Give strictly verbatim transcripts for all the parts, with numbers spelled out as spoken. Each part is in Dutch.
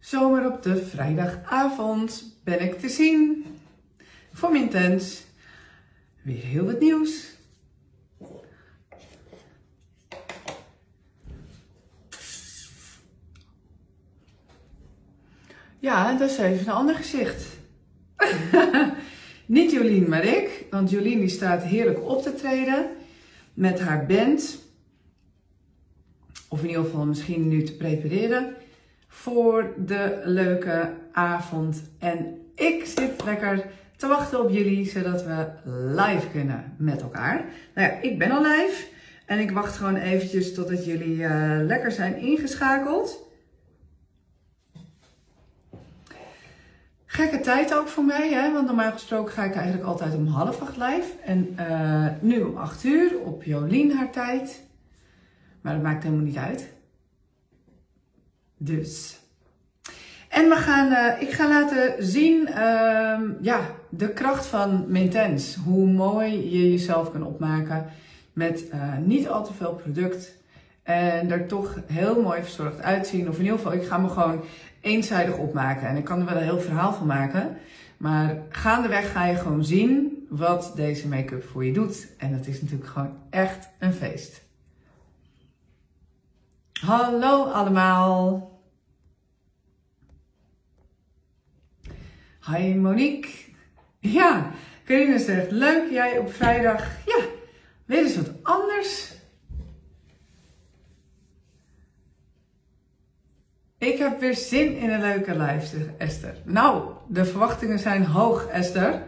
Zomaar op de vrijdagavond ben ik te zien voor Mintens. Weer heel wat nieuws. Ja, dat is even een ander gezicht. Niet Jolien, maar ik. Want Jolien die staat heerlijk op te treden met haar band. Of in ieder geval misschien nu te prepareren voor de leuke avond. En ik zit lekker te wachten op jullie, zodat we live kunnen met elkaar. Nou ja, ik ben al live. En ik wacht gewoon eventjes totdat jullie uh, lekker zijn ingeschakeld. Gekke tijd ook voor mij, hè? Want normaal gesproken ga ik eigenlijk altijd om half acht live. En uh, nu om acht uur op Jolien haar tijd. Maar dat maakt helemaal niet uit. Dus. En we gaan, uh, ik ga laten zien uh, ja, de kracht van Mintens. Hoe mooi je jezelf kan opmaken met uh, niet al te veel product. En er toch heel mooi verzorgd uitzien. Of in ieder geval, ik ga me gewoon eenzijdig opmaken. En ik kan er wel een heel verhaal van maken. Maar gaandeweg ga je gewoon zien wat deze make-up voor je doet. En dat is natuurlijk gewoon echt een feest. Hallo allemaal. Hi Monique. Ja, Carina zegt leuk jij op vrijdag. Ja, weer eens wat anders. Ik heb weer zin in een leuke live, zegt Esther. Nou, de verwachtingen zijn hoog, Esther.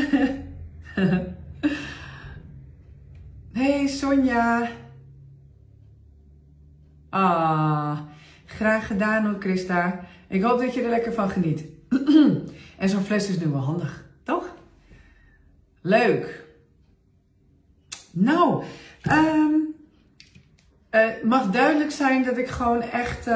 Hey Sonja. Ah, graag gedaan hoor, Christa. Ik hoop dat je er lekker van geniet. En zo'n fles is nu wel handig, toch? Leuk. Nou, um, het mag duidelijk zijn dat ik gewoon echt uh,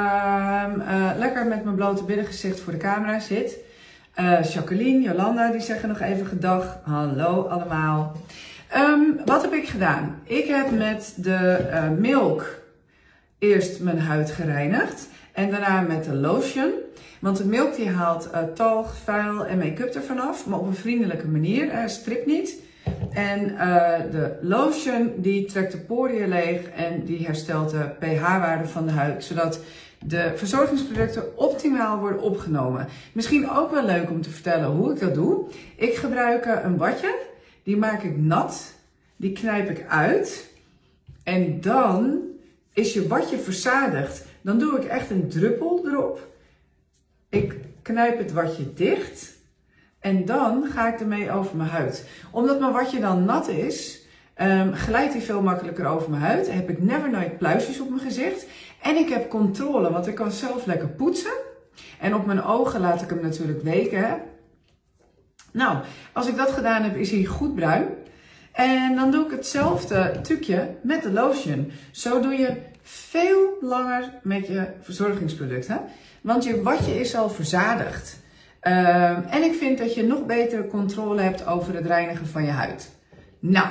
uh, lekker met mijn blote binnengezicht voor de camera zit. Uh, Jacqueline, Jolanda, die zeggen nog even gedag. Hallo allemaal. Um, wat heb ik gedaan? Ik heb met de uh, Milk eerst mijn huid gereinigd. En daarna met de lotion. Want de Milk die haalt uh, talg, vuil en make-up ervan af. Maar op een vriendelijke manier. Uh, strip niet. En uh, de lotion die trekt de poriën leeg. En die herstelt de pH-waarde van de huid. Zodat de verzorgingsproducten optimaal worden opgenomen. Misschien ook wel leuk om te vertellen hoe ik dat doe. Ik gebruik uh, een watje. Die maak ik nat. Die knijp ik uit. En dan is je watje verzadigd. Dan doe ik echt een druppel erop. Ik knijp het watje dicht. En dan ga ik ermee over mijn huid. Omdat mijn watje dan nat is, um, glijdt hij veel makkelijker over mijn huid. Heb ik never nooit pluisjes op mijn gezicht. En ik heb controle, want ik kan zelf lekker poetsen. En op mijn ogen laat ik hem natuurlijk weken. Hè? Nou, als ik dat gedaan heb, is hij goed bruin. En dan doe ik hetzelfde trucje met de lotion. Zo doe je veel langer met je verzorgingsproduct. Hè? Want je watje is al verzadigd. Uh, en ik vind dat je nog betere controle hebt over het reinigen van je huid. Nou,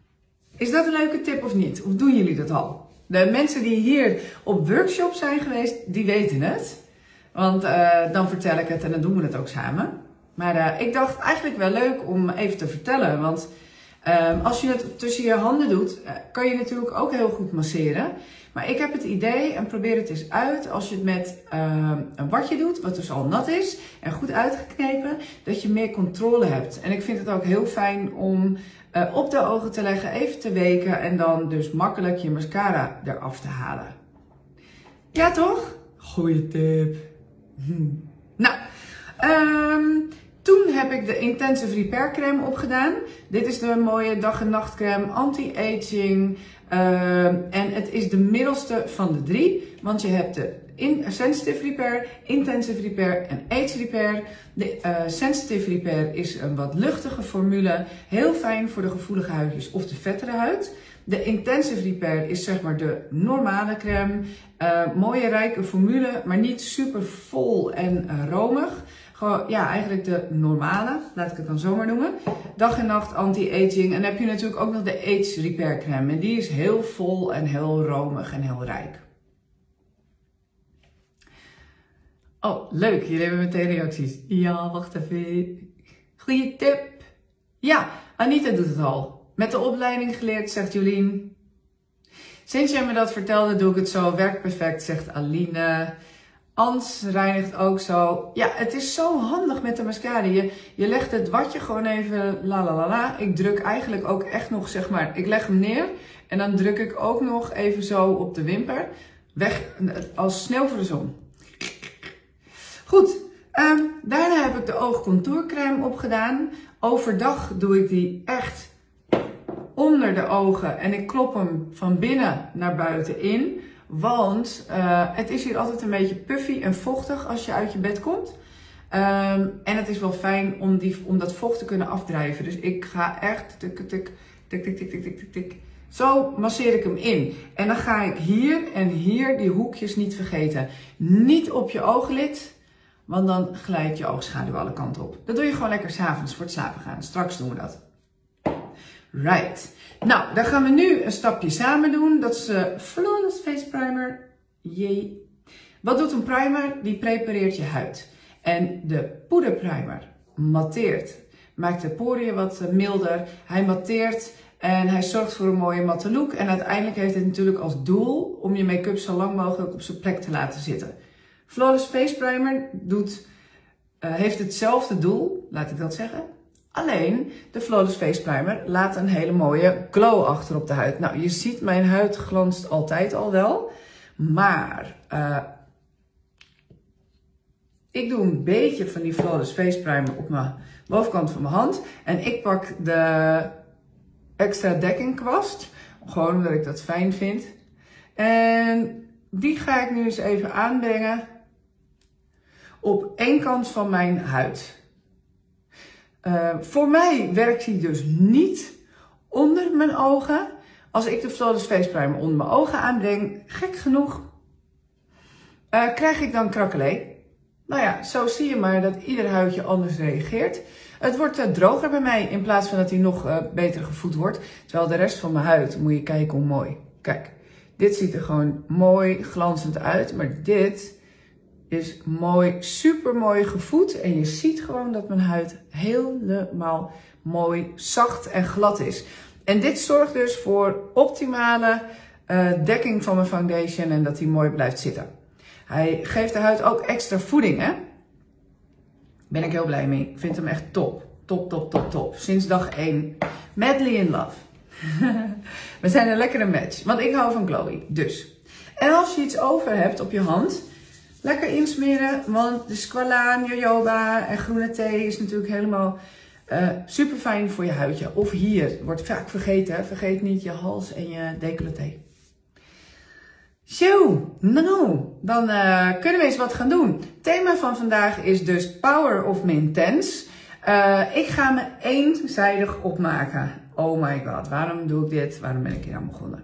is dat een leuke tip of niet? Of doen jullie dat al? De mensen die hier op workshop zijn geweest, die weten het. Want uh, dan vertel ik het en dan doen we het ook samen. Maar uh, ik dacht eigenlijk wel leuk om even te vertellen. Want uh, als je het tussen je handen doet, uh, kan je natuurlijk ook heel goed masseren. Maar ik heb het idee, en probeer het eens uit, als je het met uh, een watje doet, wat dus al nat is en goed uitgeknepen, dat je meer controle hebt. En ik vind het ook heel fijn om uh, op de ogen te leggen, even te weken en dan dus makkelijk je mascara eraf te halen. Ja toch? Goeie tip. Hm. Nou, um, toen heb ik de Intensive Repair Crème opgedaan. Dit is de mooie dag- en nachtcrème, anti-aging. Uh, en het is de middelste van de drie. Want je hebt de in, Sensitive Repair, Intensive Repair en Age Repair. De uh, Sensitive Repair is een wat luchtige formule. Heel fijn voor de gevoelige huidjes of de vettere huid. De Intensive Repair is zeg maar de normale crème. Uh, mooie rijke formule, maar niet super vol en uh, romig. Gewoon, ja, eigenlijk de normale, laat ik het dan zo maar noemen. Dag en nacht anti-aging. En dan heb je natuurlijk ook nog de Age Repair crème. En die is heel vol en heel romig en heel rijk. Oh, leuk. Jullie hebben meteen reacties. Ja, wacht even. Goeie tip. Ja, Anita doet het al. Met de opleiding geleerd, zegt Jolien. Sinds jij me dat vertelde, doe ik het zo. Werkt perfect, zegt Aline. Ans reinigt ook zo. Ja, het is zo handig met de mascara. Je, je legt het watje gewoon even la la la la. Ik druk eigenlijk ook echt nog, zeg maar, ik leg hem neer. En dan druk ik ook nog even zo op de wimper. Weg, als sneeuw voor de zon. Goed, um, daarna heb ik de oogcontourcrème opgedaan. Overdag doe ik die echt onder de ogen. En ik klop hem van binnen naar buiten in. Want uh, het is hier altijd een beetje puffy en vochtig als je uit je bed komt. Um, en het is wel fijn om, die, om dat vocht te kunnen afdrijven. Dus ik ga echt tik, tik, tik, tik, tik, tik, tik, tik, tik. Zo masseer ik hem in. En dan ga ik hier en hier die hoekjes niet vergeten. Niet op je ooglid, want dan glijdt je oogschaduw alle kanten op. Dat doe je gewoon lekker 's avonds voor het slapen gaan. Straks doen we dat. Right. Nou, dan gaan we nu een stapje samen doen. Dat is de Flawless Face Primer. Jee. Wat doet een primer? Die prepareert je huid. En de poederprimer matteert. Maakt de poriën wat milder. Hij matteert en hij zorgt voor een mooie matte look. En uiteindelijk heeft het natuurlijk als doel om je make-up zo lang mogelijk op zijn plek te laten zitten. Flawless Face Primer doet, uh, heeft hetzelfde doel, laat ik dat zeggen. Alleen, de Flawless Face Primer laat een hele mooie glow achter op de huid. Nou, je ziet, mijn huid glanst altijd al wel. Maar, uh, ik doe een beetje van die Flawless Face Primer op mijn bovenkant van mijn hand. En ik pak de extra dekking kwast. Gewoon omdat ik dat fijn vind. En die ga ik nu eens even aanbrengen op één kant van mijn huid. Uh, voor mij werkt die dus niet onder mijn ogen. Als ik de Flawless Face Primer onder mijn ogen aanbreng, gek genoeg, uh, krijg ik dan krakkelee. Nou ja, zo zie je maar dat ieder huidje anders reageert. Het wordt uh, droger bij mij in plaats van dat hij nog uh, beter gevoed wordt. Terwijl de rest van mijn huid, moet je kijken hoe mooi. Kijk, dit ziet er gewoon mooi glanzend uit, maar dit is mooi, super mooi gevoed. En je ziet gewoon dat mijn huid helemaal mooi, zacht en glad is. En dit zorgt dus voor optimale uh, dekking van mijn foundation en dat die mooi blijft zitten. Hij geeft de huid ook extra voeding, hè. Ben ik heel blij mee. Ik vind hem echt top. Top, top, top, top. Sinds dag één. Madly in love. We zijn een lekkere match. Want ik hou van glowy. Dus. En als je iets over hebt op je hand, lekker insmeren. Want de squalaan, jojoba en groene thee is natuurlijk helemaal uh, super fijn voor je huidje. Of hier. Wordt vaak vergeten. Hè? Vergeet niet je hals en je décolleté. Zo, nou, dan uh, kunnen we eens wat gaan doen. Het thema van vandaag is dus Power of Intense. Uh, ik ga me eenzijdig opmaken. Oh my god, waarom doe ik dit? Waarom ben ik hier aan begonnen?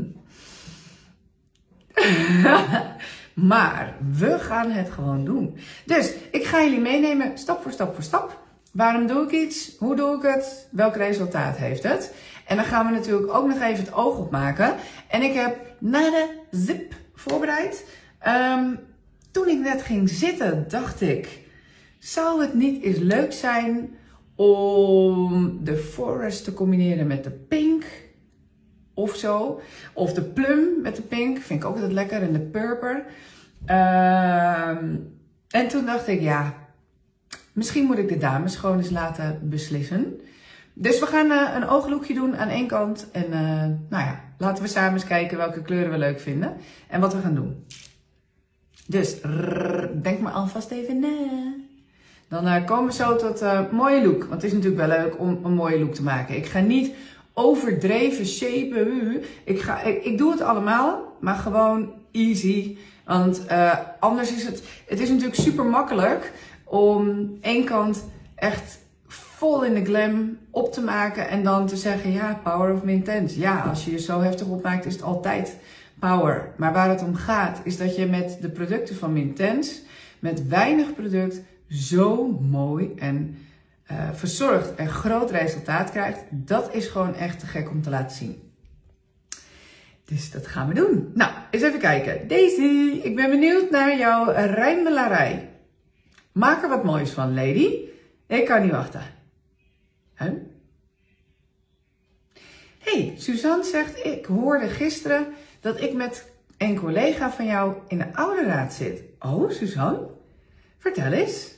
Maar we gaan het gewoon doen. Dus ik ga jullie meenemen stap voor stap voor stap. Waarom doe ik iets? Hoe doe ik het? Welk resultaat heeft het? En dan gaan we natuurlijk ook nog even het oog opmaken. En ik heb na de zip voorbereid. Um, toen ik net ging zitten, dacht ik, zou het niet eens leuk zijn om de forest te combineren met de pink of zo. Of de plum met de pink, vind ik ook altijd lekker. En de purper. Um, en toen dacht ik, ja, misschien moet ik de dames gewoon eens laten beslissen. Dus we gaan uh, een ooglookje doen aan één kant. En uh, nou ja, laten we samen eens kijken welke kleuren we leuk vinden. En wat we gaan doen. Dus rrr, denk maar alvast even na. Dan uh, komen we zo tot een uh, mooie look. Want het is natuurlijk wel leuk om een mooie look te maken. Ik ga niet overdreven shapen. Ik, ga, ik, ik doe het allemaal, maar gewoon easy. Want uh, anders is het... Het is natuurlijk super makkelijk om één kant echt vol in de glam op te maken en dan te zeggen, ja, power of intense. Ja, als je je zo heftig opmaakt is het altijd power. Maar waar het om gaat is dat je met de producten van Intense, met weinig product, zo mooi en uh, verzorgd en groot resultaat krijgt. Dat is gewoon echt te gek om te laten zien. Dus dat gaan we doen. Nou, eens even kijken. Daisy, ik ben benieuwd naar jouw rijmelarij. Maak er wat moois van, lady. Ik kan niet wachten. Huh? Hey, Suzanne zegt, ik hoorde gisteren dat ik met een collega van jou in de ouderraad zit. Oh, Suzanne? Vertel eens.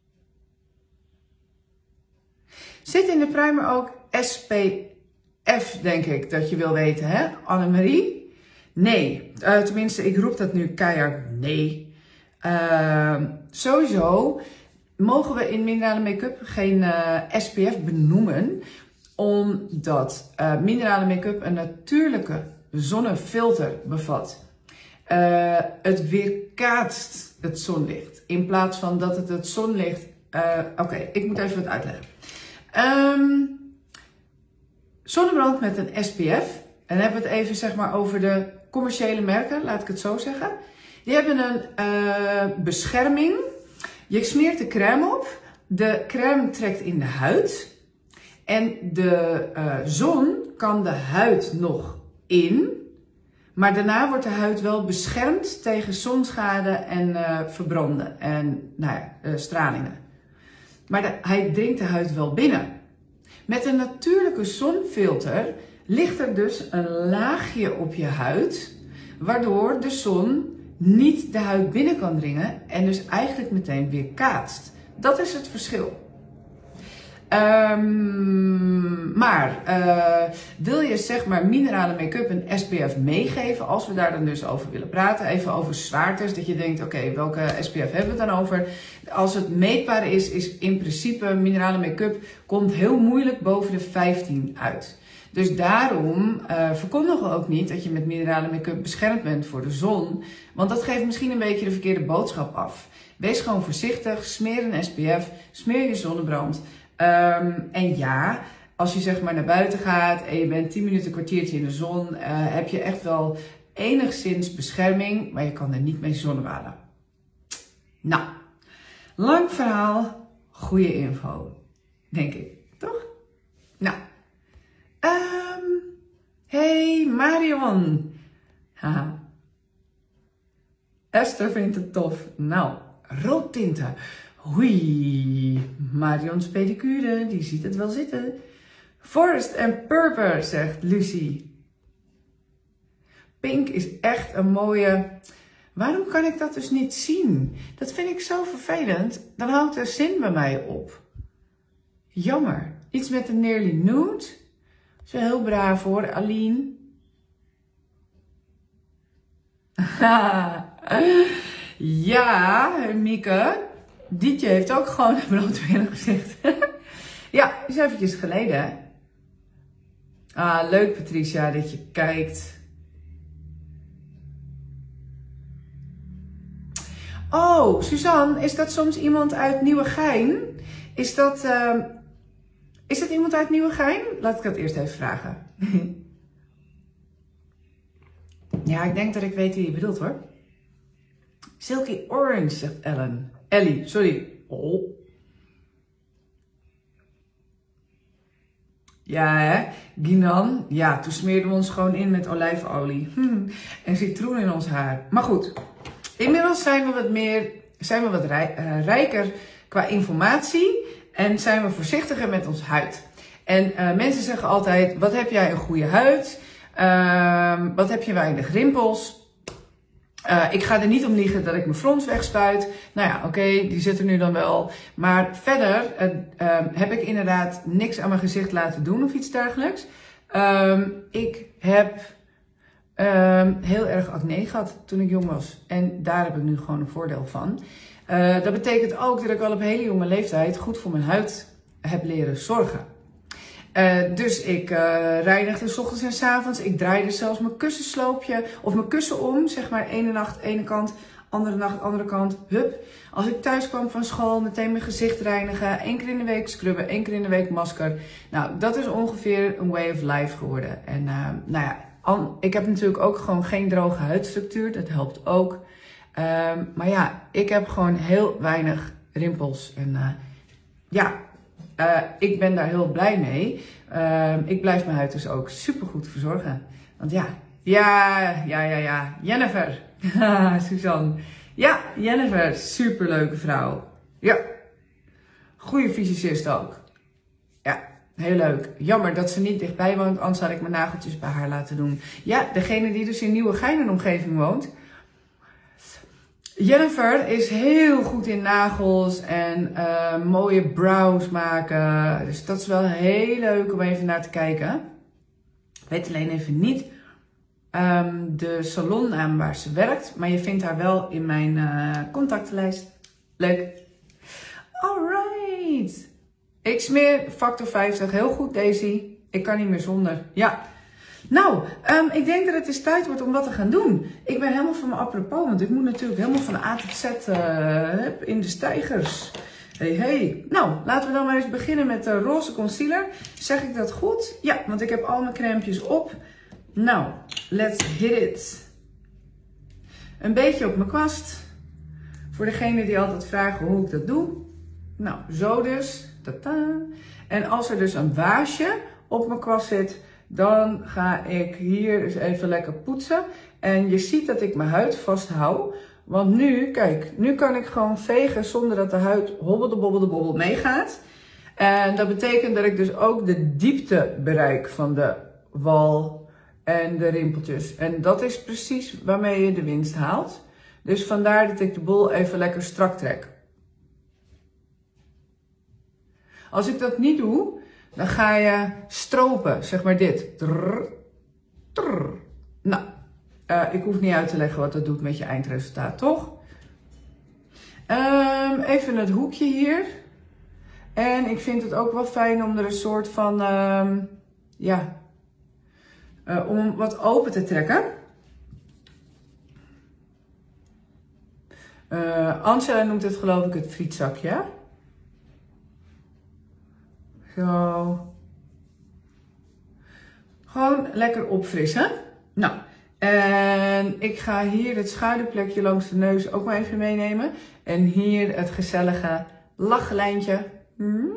Zit in de pruimer ook S P F, denk ik, dat je wil weten, hè? Annemarie? Nee. Uh, tenminste, ik roep dat nu keihard nee. Uh, sowieso mogen we in minerale make-up geen uh, S P F benoemen, omdat uh, minerale make-up een natuurlijke zonnefilter bevat. Uh, het weerkaatst het zonlicht, in plaats van dat het het zonlicht... Uh, Oké, okay, ik moet even wat uitleggen. Um, zonnebrand met een S P F, en dan hebben we het even zeg maar over de commerciële merken, laat ik het zo zeggen. Die hebben een uh, bescherming. Je smeert de crème op, de crème trekt in de huid en de uh, zon kan de huid nog in, maar daarna wordt de huid wel beschermd tegen zonschade en uh, verbranden en nou ja, uh, stralingen. Maar de, hij dringt de huid wel binnen. Met een natuurlijke zonfilter ligt er dus een laagje op je huid, waardoor de zon niet de huid binnen kan dringen en dus eigenlijk meteen weer kaatst. Dat is het verschil. Um, maar uh, wil je zeg maar minerale make-up een S P F meegeven, als we daar dan dus over willen praten, even over zwaartes, dat je denkt, oké, okay, welke S P F hebben we het dan over? Als het meetbaar is, is in principe minerale make-up komt heel moeilijk boven de vijftien uit. Dus daarom uh, verkondigen we ook niet dat je met minerale make-up beschermd bent voor de zon, want dat geeft misschien een beetje de verkeerde boodschap af. Wees gewoon voorzichtig, smeer een S P F, smeer je zonnebrand. Um, en ja, als je zeg maar naar buiten gaat en je bent tien minuten, een kwartiertje in de zon, uh, heb je echt wel enigszins bescherming, maar je kan er niet mee zonnebaden. Nou, lang verhaal, goede info, denk ik, toch? Nou, um, hey Marion. Haha. Esther vindt het tof. Nou, roodtinten. Oei, Marion's pedicure, die ziet het wel zitten. Forest and Purple, zegt Lucie. Pink is echt een mooie... Waarom kan ik dat dus niet zien? Dat vind ik zo vervelend. Dan houdt de zin bij mij op. Jammer. Iets met een nearly nude. Zo heel braaf hoor, Aline. Ja, Mieke. Dietje heeft ook gewoon een blootbeen gezicht. Ja, is eventjes geleden. Ah, leuk Patricia dat je kijkt. Oh, Suzanne, is dat soms iemand uit Nieuwegein? Is dat, uh, is dat iemand uit Nieuwegein? Laat ik dat eerst even vragen. Ja, ik denk dat ik weet wie je bedoelt hoor. Silky Orange, zegt Ellen. Ellie, sorry. Oh. Ja, hè? Ginan. Ja, toen smeerden we ons gewoon in met olijfolie. Hm. En citroen in ons haar. Maar goed. Inmiddels zijn we wat meer, zijn we wat rij, uh, rijker qua informatie. En zijn we voorzichtiger met ons huid. En uh, mensen zeggen altijd, wat heb jij een goede huid? Uh, wat heb je weinig rimpels? Uh, ik ga er niet om liegen dat ik mijn frons wegspuit. Nou ja, oké, okay, die zit er nu dan wel. Maar verder uh, uh, heb ik inderdaad niks aan mijn gezicht laten doen of iets dergelijks. Uh, ik heb uh, heel erg acne gehad toen ik jong was. En daar heb ik nu gewoon een voordeel van. Uh, dat betekent ook dat ik al op hele jonge leeftijd goed voor mijn huid heb leren zorgen. Uh, dus ik uh, reinigde 's ochtends en 's avonds. Ik draaide zelfs mijn kussensloopje of mijn kussen om. Zeg maar ene nacht ene kant, andere nacht andere kant. Hup. Als ik thuis kwam van school, meteen mijn gezicht reinigen. Eén keer in de week scrubben, één keer in de week masker. Nou, dat is ongeveer een way of life geworden. En uh, nou ja, al, ik heb natuurlijk ook gewoon geen droge huidstructuur. Dat helpt ook. Uh, maar ja, ik heb gewoon heel weinig rimpels. En uh, ja... Uh, ik ben daar heel blij mee. Uh, ik blijf mijn huid dus ook super goed verzorgen. Want ja, Ja, ja, ja, ja. Jennifer. Suzanne. Ja, Jennifer. Superleuke vrouw. Ja. Goeie fysicist ook. Ja, heel leuk. Jammer dat ze niet dichtbij woont, anders had ik mijn nageltjes bij haar laten doen. Ja, degene die dus in Nieuwegein omgeving woont. Jennifer is heel goed in nagels en uh, mooie brows maken. Dus dat is wel heel leuk om even naar te kijken. Ik weet alleen even niet um, de salonnaam waar ze werkt. Maar je vindt haar wel in mijn uh, contactenlijst. Leuk. Alright. Ik smeer factor vijftig. Heel goed, Daisy. Ik kan niet meer zonder. Ja. Nou, um, ik denk dat het eens tijd wordt om wat te gaan doen. Ik ben helemaal van mijn apropos, want ik moet natuurlijk helemaal van A tot Z uh, in de stijgers. Hey, hey. Nou, laten we dan maar eens beginnen met de roze concealer. Zeg ik dat goed? Ja, want ik heb al mijn crèmpjes op. Nou, let's hit it. Een beetje op mijn kwast. Voor degenen die altijd vragen hoe ik dat doe. Nou, zo dus. Tata. En als er dus een waasje op mijn kwast zit, dan ga ik hier eens even lekker poetsen. En je ziet dat ik mijn huid vasthoud. Want nu, kijk, nu kan ik gewoon vegen zonder dat de huid hobbelde bobbelde bobbel meegaat. En dat betekent dat ik dus ook de diepte bereik van de wal en de rimpeltjes. En dat is precies waarmee je de winst haalt. Dus vandaar dat ik de boel even lekker strak trek. Als ik dat niet doe, dan ga je stropen, zeg maar dit. Trrr, trrr. Nou, uh, ik hoef niet uit te leggen wat dat doet met je eindresultaat, toch? Um, even het hoekje hier. En ik vind het ook wel fijn om er een soort van, um, ja, uh, om wat open te trekken. Uh, Angela noemt het geloof ik het frietzakje. Zo. Gewoon lekker opfrissen. Nou, en ik ga hier het schaduwplekje langs de neus ook maar even meenemen. En hier het gezellige lachlijntje. Hmm.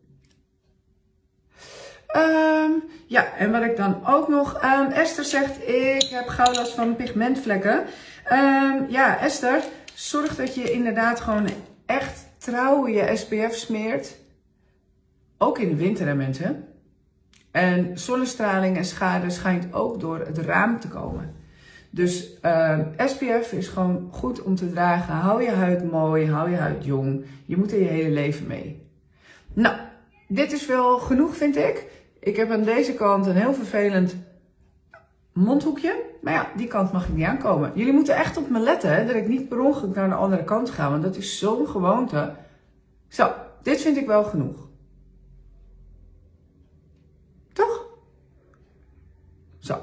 Um, ja, en wat ik dan ook nog... Um, Esther zegt, ik heb gauw last van pigmentvlekken. Um, ja, Esther, zorg dat je inderdaad gewoon echt trouw je S P F smeert. Ook in de winter, hè, mensen. En zonnestraling en schade schijnt ook door het raam te komen. Dus uh, S P F is gewoon goed om te dragen. Hou je huid mooi, hou je huid jong. Je moet er je hele leven mee. Nou, dit is wel genoeg, vind ik. Ik heb aan deze kant een heel vervelend mondhoekje. Maar ja, die kant mag ik niet aankomen. Jullie moeten echt op me letten, hè, dat ik niet per ongeluk naar de andere kant ga. Want dat is zo'n gewoonte. Zo, dit vind ik wel genoeg. Toch? Zo.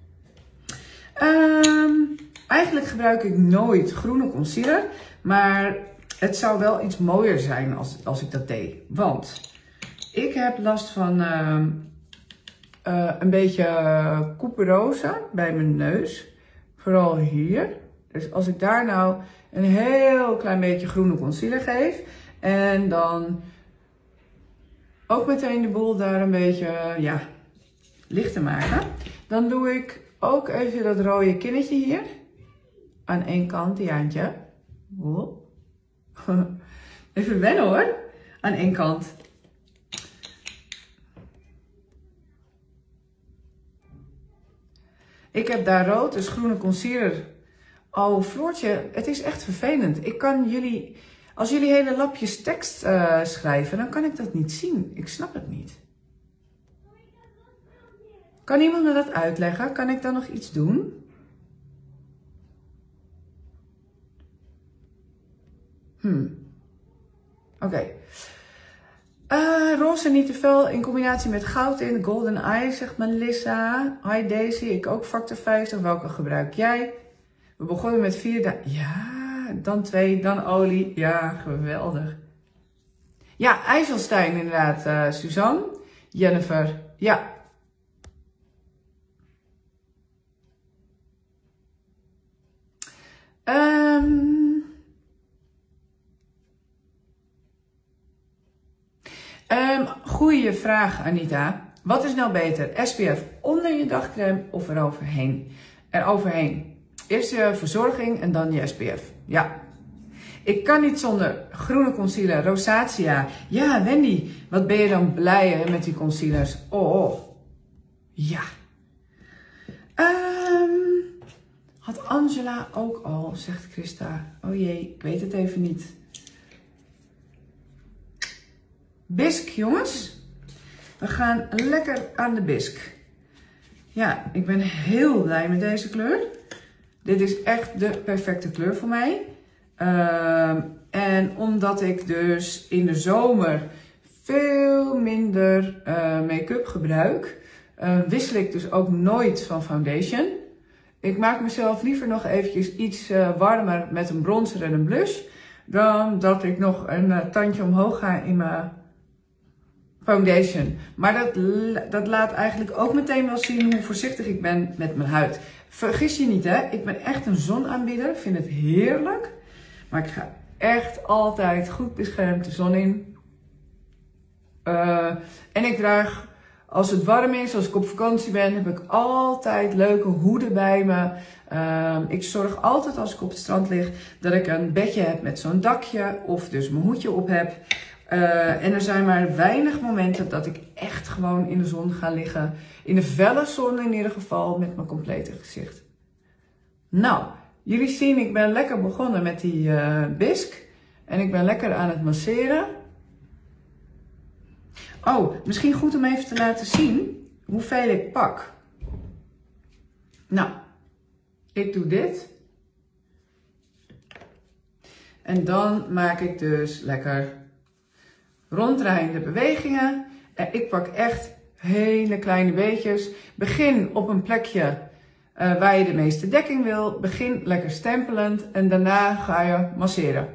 Um, eigenlijk gebruik ik nooit groene concealer. Maar het zou wel iets mooier zijn als, als ik dat deed. Want ik heb last van uh, uh, een beetje couperose bij mijn neus. Vooral hier. Dus als ik daar nou een heel klein beetje groene concealer geef. En dan ook meteen de boel daar een beetje, ja, lichter maken. Dan doe ik ook even dat rode kinnetje hier. Aan één kant, die handje. Even wennen hoor. Aan één kant. Ik heb daar rood, dus groene concealer. Oh, Floortje, het is echt vervelend. Ik kan jullie, als jullie hele lapjes tekst uh, schrijven, dan kan ik dat niet zien. Ik snap het niet. Kan iemand me dat uitleggen? Kan ik dan nog iets doen? Hmm. Oké. Okay. Uh, roze niet te fel in combinatie met goud in. Golden Eye, zegt Melissa. Hi Daisy, ik ook factor vijftig. Welke gebruik jij? We begonnen met vier. Ja, dan twee, dan olie. Ja, geweldig. Ja, IJsselstein inderdaad, uh, Suzanne. Jennifer, ja. Um, um, goeie vraag, Anita. Wat is nou beter? S P F onder je dagcrème of eroverheen? eroverheen. Eerst je verzorging en dan je S P F. Ja. Ik kan niet zonder groene concealer, rosacea. Ja, Wendy, wat ben je dan blij hè, met die concealers. Oh, ja. Um, had Angela ook al, zegt Christa. Oh jee, ik weet het even niet. Bisque, jongens. We gaan lekker aan de bisque. Ja, ik ben heel blij met deze kleur. Dit is echt de perfecte kleur voor mij. Uh, en omdat ik dus in de zomer veel minder uh, make-up gebruik, uh, wissel ik dus ook nooit van foundation. Ik maak mezelf liever nog eventjes iets uh, warmer met een bronzer en een blush, dan dat ik nog een uh, tandje omhoog ga in mijn foundation. Maar dat, dat laat eigenlijk ook meteen wel zien hoe voorzichtig ik ben met mijn huid. Vergis je niet hè, ik ben echt een zonaanbieder, vind het heerlijk. Maar ik ga echt altijd goed beschermd de zon in. Uh, en ik draag, als het warm is, als ik op vakantie ben, heb ik altijd leuke hoeden bij me. Uh, ik zorg altijd als ik op het strand lig, dat ik een bedje heb met zo'n dakje. Of dus mijn hoedje op heb. Uh, en er zijn maar weinig momenten dat ik echt gewoon in de zon ga liggen. In de felle zon in ieder geval, met mijn complete gezicht. Nou, jullie zien, ik ben lekker begonnen met die uh, bisque. En ik ben lekker aan het masseren. Oh, misschien goed om even te laten zien hoeveel ik pak. Nou, ik doe dit. En dan maak ik dus lekker ronddraaiende bewegingen. En ik pak echt hele kleine beetjes. Begin op een plekje uh, waar je de meeste dekking wil. Begin lekker stempelend en daarna ga je masseren.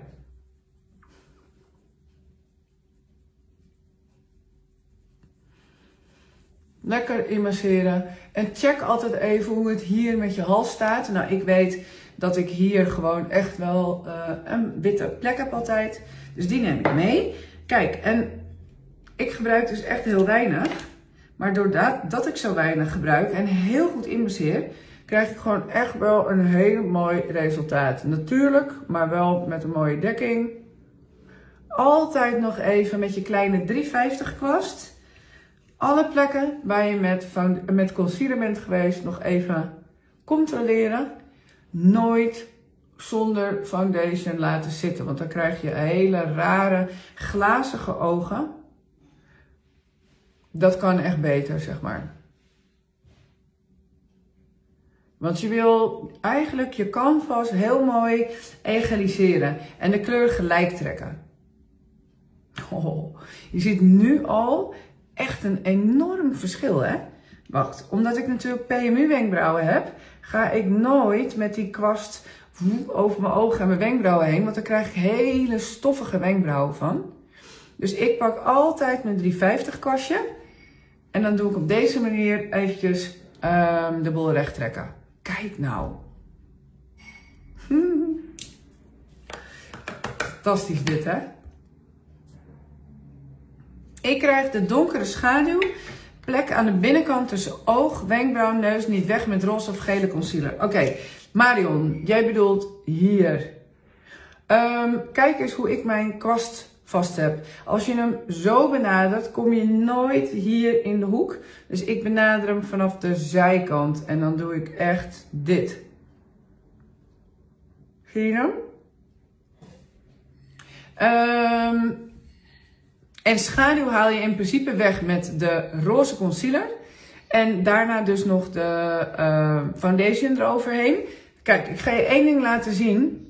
Lekker inmasseren. En check altijd even hoe het hier met je hals staat. Nou, ik weet dat ik hier gewoon echt wel uh, een witte plek heb altijd. Dus die neem ik mee. Kijk, en ik gebruik dus echt heel weinig. Maar doordat dat ik zo weinig gebruik en heel goed inmasseer, krijg ik gewoon echt wel een heel mooi resultaat. Natuurlijk, maar wel met een mooie dekking. Altijd nog even met je kleine driehonderdvijftig kwast. Alle plekken waar je met, met concealer bent geweest nog even controleren. Nooit zonder foundation laten zitten, want dan krijg je hele rare glazige ogen. Dat kan echt beter, zeg maar. Want je wil eigenlijk je canvas heel mooi egaliseren en de kleur gelijk trekken. Oh, je ziet nu al echt een enorm verschil, hè? Wacht, omdat ik natuurlijk P M U wenkbrauwen heb, ga ik nooit met die kwast over mijn ogen en mijn wenkbrauwen heen, want dan krijg ik hele stoffige wenkbrauwen van. Dus ik pak altijd mijn driehonderdvijftig kwastje en dan doe ik op deze manier eventjes um, de boel recht trekken. Kijk nou. Hmm. Fantastisch dit, hè? Ik krijg de donkere schaduw plek aan de binnenkant tussen oog, wenkbrauw, neus niet weg met roze of gele concealer. Oké, okay. Marion, jij bedoelt hier. Um, kijk eens hoe ik mijn kwast vast heb. Als je hem zo benadert, kom je nooit hier in de hoek. Dus ik benader hem vanaf de zijkant en dan doe ik echt dit. Zie je hem? Um, En schaduw haal je in principe weg met de roze concealer. En daarna dus nog de uh, foundation eroverheen. Kijk, ik ga je één ding laten zien.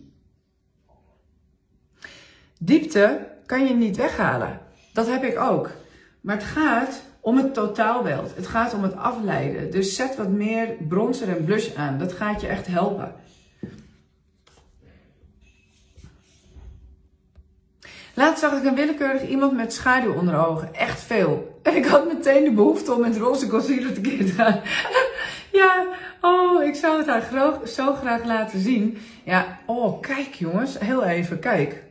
Diepte kan je niet weghalen. Dat heb ik ook. Maar het gaat om het totaalbeeld. Het gaat om het afleiden. Dus zet wat meer bronzer en blush aan. Dat gaat je echt helpen. Laatst zag ik een willekeurig iemand met schaduw onder de ogen. Echt veel. En ik had meteen de behoefte om met roze concealer tekeer te gaan. Ja, oh, ik zou het haar zo graag laten zien. Ja, oh, kijk jongens. Heel even, kijk.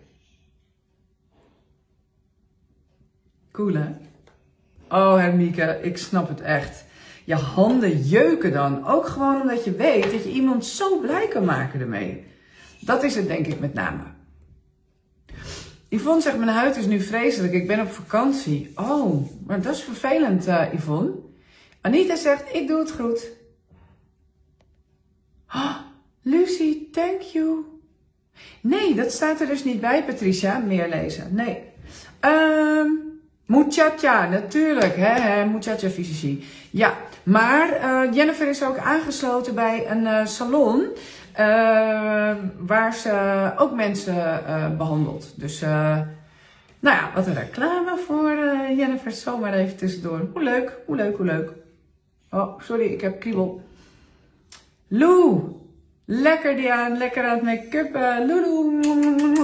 Cool hè? Oh Hermieke, ik snap het echt. Je handen jeuken dan. Ook gewoon omdat je weet dat je iemand zo blij kan maken ermee. Dat is het denk ik met name. Yvonne zegt, mijn huid is nu vreselijk. Ik ben op vakantie. Oh, maar dat is vervelend, uh, Yvonne. Anita zegt, ik doe het goed. Oh, Lucy, thank you. Nee, dat staat er dus niet bij, Patricia. Meer lezen. Nee. Um, muchacha, natuurlijk. Hè, hè, muchacha fysici. Ja, maar uh, Jennifer is ook aangesloten bij een uh, salon. Uh, waar ze ook mensen uh, behandelt. Dus, uh, nou ja, wat een reclame voor uh, Jennifer. Zomaar even tussendoor. Hoe leuk, hoe leuk, hoe leuk. Oh, sorry, ik heb kriebel. Lou, lekker Diaan, lekker aan het make-up. Lulu.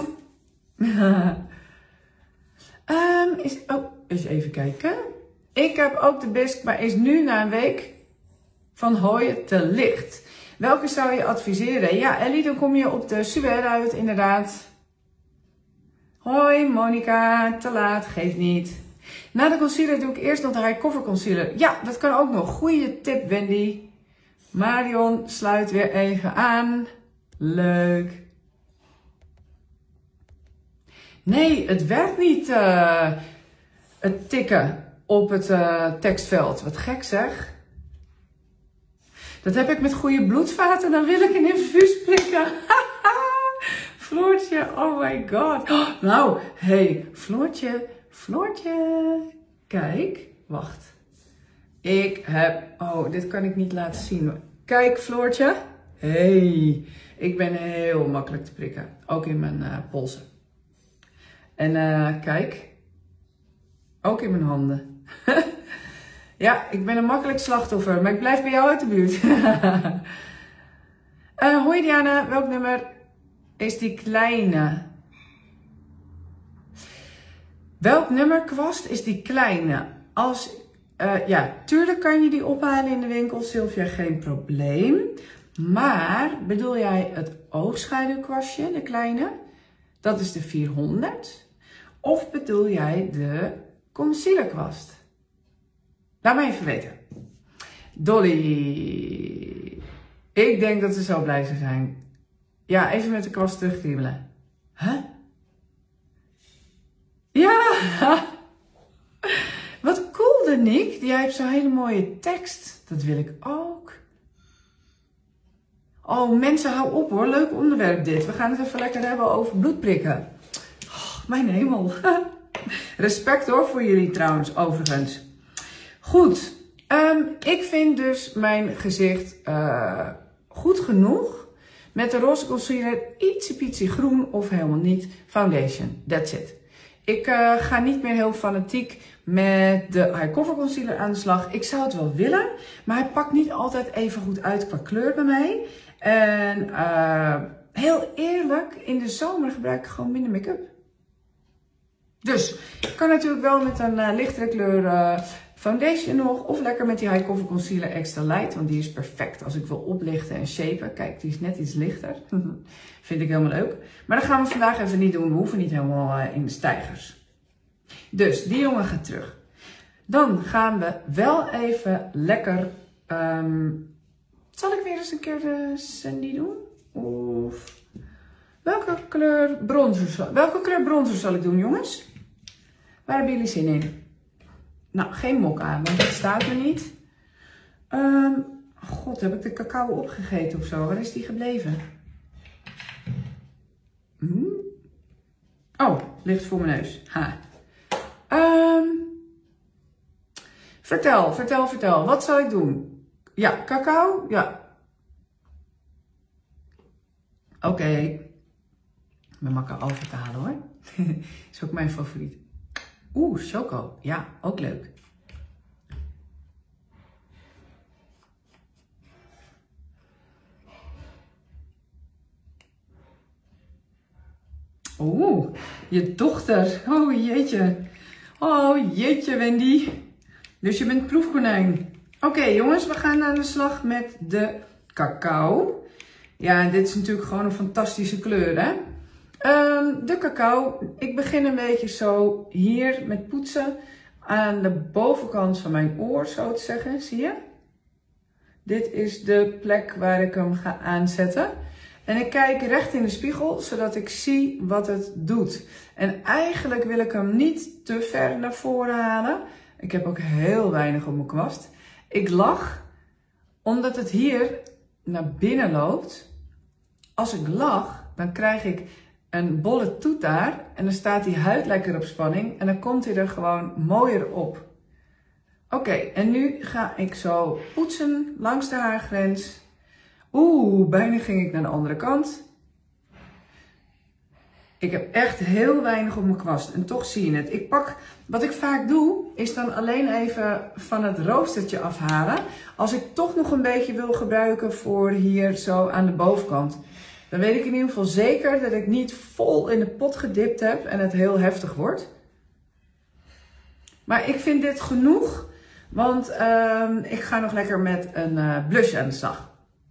um, is, oh, eens even kijken. Ik heb ook de bisc, maar is nu na een week van hooien te licht. Welke zou je adviseren? Ja, Ellie, dan kom je op de Suède uit, inderdaad. Hoi, Monica, te laat, geeft niet. Na de concealer doe ik eerst nog de High Cover Concealer. Ja, dat kan ook nog. Goeie tip, Wendy. Marion sluit weer even aan. Leuk. Nee, het werkt niet. Uh, het tikken op het uh, tekstveld. Wat gek zeg. Dat heb ik met goede bloedvaten. Dan wil ik een infuus prikken. Floortje, oh my god. Oh, nou, hey, Floortje, Floortje. Kijk, wacht. Ik heb, oh, dit kan ik niet laten zien. Kijk, Floortje. Hey, ik ben heel makkelijk te prikken. Ook in mijn uh, polsen. En uh, kijk, ook in mijn handen. Ja, ik ben een makkelijk slachtoffer, maar ik blijf bij jou uit de buurt. uh, hoi Diana, welk nummer is die kleine? Welk nummer kwast is die kleine? Als, uh, ja, tuurlijk kan je die ophalen in de winkel, Sylvia, geen probleem. Maar bedoel jij het oogschaduwkwastje, de kleine? Dat is de vierhonderd. Of bedoel jij de concealerkwast? Laat me even weten. Dolly. Ik denk dat ze zo blij zou zijn. Ja, even met de kwast terugkriebelen. Huh? Ja! Wat cool, Danique. Die heeft zo'n hele mooie tekst. Dat wil ik ook. Oh, mensen, hou op hoor. Leuk onderwerp dit. We gaan het even lekker hebben over bloedprikken. Oh, mijn hemel. Respect hoor voor jullie trouwens, overigens. Goed. Um, ik vind dus mijn gezicht uh, goed genoeg. Met de roze concealer, ietsje pietje groen of helemaal niet. Foundation. That's it. Ik uh, ga niet meer heel fanatiek met de High Cover Concealer aan de slag. Ik zou het wel willen, maar hij pakt niet altijd even goed uit qua kleur bij mij. En uh, heel eerlijk, in de zomer gebruik ik gewoon minder make-up. Dus ik kan natuurlijk wel met een uh, lichtere kleur uh, foundation nog. Of lekker met die High Cover Concealer Extra Light. Want die is perfect als ik wil oplichten en shapen. Kijk, die is net iets lichter. Vind ik helemaal leuk. Maar dat gaan we vandaag even niet doen. We hoeven niet helemaal uh, in de stijgers. Dus die jongen gaat terug. Dan gaan we wel even lekker... Um, zal ik weer eens een keer de Sandy doen? Of... Welke kleur bronzer zal, welke kleur bronzer zal ik doen, jongens? Waar hebben jullie zin in? Nou, geen mokka, want dat staat er niet. Um, God, heb ik de cacao opgegeten of zo? Waar is die gebleven? Hm? Oh, ligt voor mijn neus. Ha. Um, vertel, vertel, vertel. Wat zal ik doen? Ja, cacao? Ja. Oké. Okay. Met makkelijk over te halen hoor. Is ook mijn favoriet. Oeh, choco. Ja, ook leuk. Oeh, je dochter. Oh jeetje. Oh jeetje Wendy. Dus je bent proefkonijn. Oké okay, jongens, we gaan aan de slag met de cacao. Ja, dit is natuurlijk gewoon een fantastische kleur hè. Um, de cacao, ik begin een beetje zo hier met poetsen aan de bovenkant van mijn oor, zo te zeggen, zie je? Dit is de plek waar ik hem ga aanzetten. En ik kijk recht in de spiegel, zodat ik zie wat het doet. En eigenlijk wil ik hem niet te ver naar voren halen. Ik heb ook heel weinig op mijn kwast. Ik lach, omdat het hier naar binnen loopt. Als ik lach, dan krijg ik een bolle toet daar. En dan staat die huid lekker op spanning. En dan komt hij er gewoon mooier op. Oké, okay, en nu ga ik zo poetsen langs de haargrens. Oeh, bijna ging ik naar de andere kant. Ik heb echt heel weinig op mijn kwast en toch zie je het. Ik pak, wat ik vaak doe, is dan alleen even van het roostertje afhalen. Als ik toch nog een beetje wil gebruiken voor hier zo aan de bovenkant. Dan weet ik in ieder geval zeker dat ik niet vol in de pot gedipt heb en het heel heftig wordt. Maar ik vind dit genoeg, want uh, ik ga nog lekker met een uh, blush aan de slag.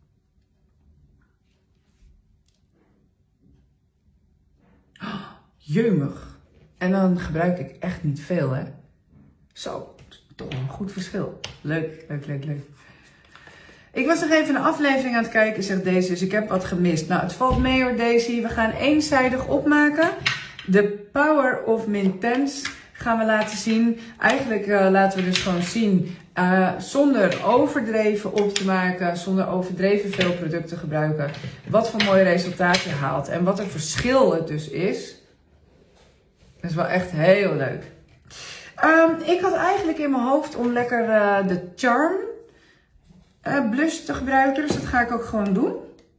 Jeumig. En dan gebruik ik echt niet veel, hè. Zo, toch een goed verschil. Leuk, leuk, leuk, leuk. Ik was nog even een aflevering aan het kijken, zegt Daisy, dus ik heb wat gemist. Nou, het valt mee hoor, Daisy. We gaan eenzijdig opmaken. De Power of Mintense gaan we laten zien. Eigenlijk uh, laten we dus gewoon zien, uh, zonder overdreven op te maken, zonder overdreven veel producten te gebruiken, wat voor mooi resultaat je haalt en wat een verschil het dus is. Dat is wel echt heel leuk. Um, ik had eigenlijk in mijn hoofd om lekker uh, de Charm uh, blush te gebruiken. Dus dat ga ik ook gewoon doen.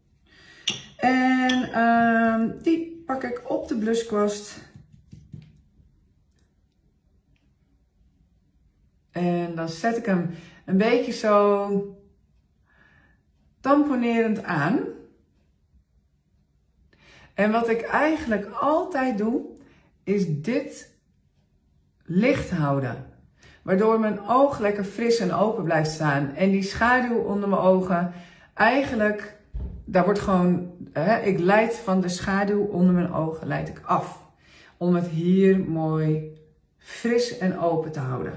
En um, die pak ik op de blushkwast. En dan zet ik hem een beetje zo tamponerend aan. En wat ik eigenlijk altijd doe, is dit licht houden. Waardoor mijn oog lekker fris en open blijft staan. En die schaduw onder mijn ogen, eigenlijk, daar wordt gewoon, hè, ik leid van de schaduw onder mijn ogen, leid ik af. Om het hier mooi fris en open te houden.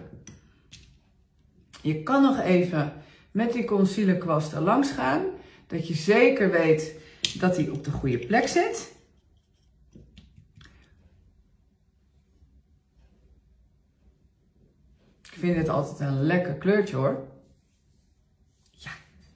Je kan nog even met die concealerkwast er langs gaan. Dat je zeker weet dat hij op de goede plek zit. Ik vind het altijd een lekker kleurtje hoor. Ja.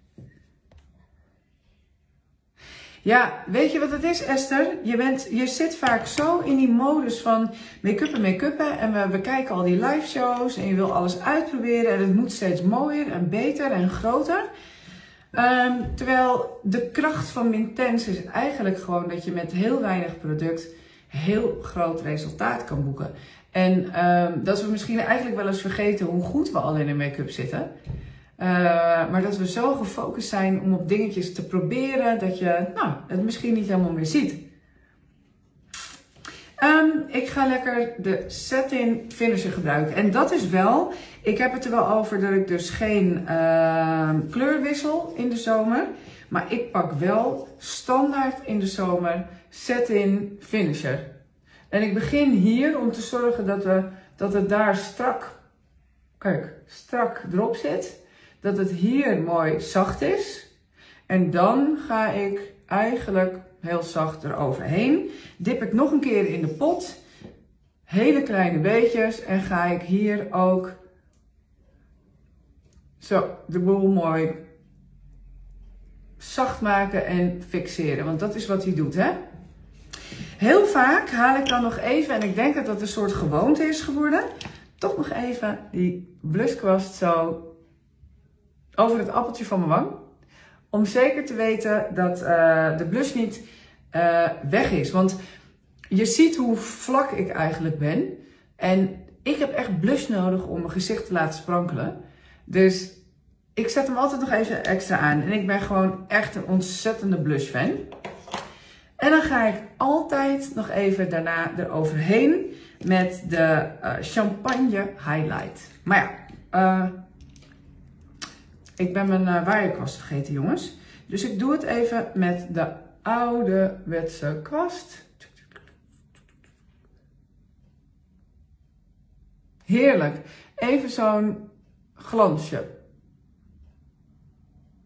Ja, weet je wat het is, Esther? Je, bent, je zit vaak zo in die modus van make-up en make-uppen. En we bekijken al die live shows en je wil alles uitproberen. En het moet steeds mooier en beter en groter. Um, terwijl de kracht van Mintense is eigenlijk gewoon dat je met heel weinig product heel groot resultaat kan boeken. En um, dat we misschien eigenlijk wel eens vergeten hoe goed we al in de make-up zitten. Uh, maar dat we zo gefocust zijn om op dingetjes te proberen dat je nou, het misschien niet helemaal meer ziet. Um, ik ga lekker de Set-in Finisher gebruiken. En dat is wel, ik heb het er wel over dat ik dus geen uh, kleur wissel in de zomer. Maar ik pak wel standaard in de zomer Set-in Finisher. En ik begin hier om te zorgen dat, we, dat het daar strak, kijk, strak erop zit. Dat het hier mooi zacht is. En dan ga ik eigenlijk heel zacht eroverheen. Dip ik nog een keer in de pot. Hele kleine beetjes. En ga ik hier ook zo de boel mooi zacht maken en fixeren. Want dat is wat hij doet, hè. Heel vaak haal ik dan nog even, en ik denk dat dat een soort gewoonte is geworden, toch nog even die blushkwast zo over het appeltje van mijn wang. Om zeker te weten dat uh, de blush niet uh, weg is. Want je ziet hoe vlak ik eigenlijk ben. En ik heb echt blush nodig om mijn gezicht te laten sprankelen. Dus ik zet hem altijd nog even extra aan. En ik ben gewoon echt een ontzettende blush fan. En dan ga ik altijd nog even daarna eroverheen met de uh, Champagne Highlight. Maar ja, uh, ik ben mijn uh, waaierkwast vergeten, jongens. Dus ik doe het even met de ouderwetse kwast. Heerlijk. Even zo'n glansje.